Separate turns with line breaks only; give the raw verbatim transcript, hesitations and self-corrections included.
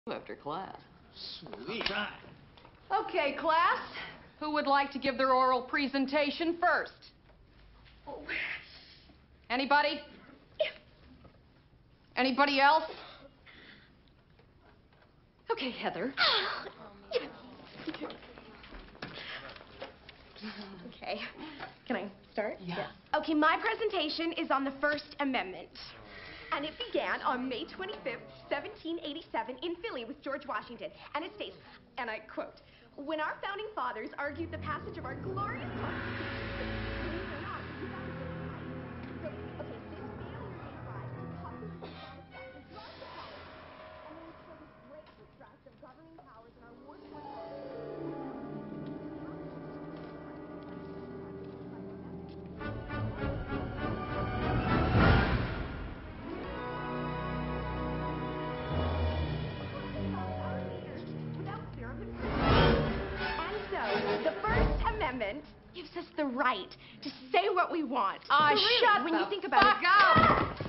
After class.
Sweet time.
Okay, class. Who would like to give their oral presentation first?
Oh.
Anybody? Anybody else? Okay, Heather.
Okay. Can I start?
Yeah.
yeah. Okay, my presentation is on the First Amendment. And it began on May twenty-fifth, seventeen eighty-seven, in Philly with George Washington. And it states, and I quote, "When our founding fathers argued the passage of our glorious Constitution, believe it or not, we found it right." So, okay, this failure gave rise to populism, satisfaction, drive to power, and then we saw this great distrust of governing powers in our war-torn gives us the right to say what we want.
Ah,
so really,
shut
when
the
you think about
fuck
it,
up!